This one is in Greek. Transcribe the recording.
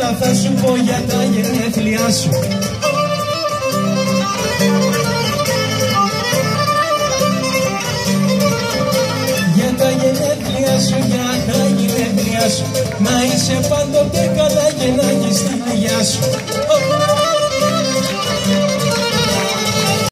όλα θα σου πω για τα γενέθλιά σου. Για τα γενέθλιά σου, για τα γενέθλιά σου, να είσαι πάντα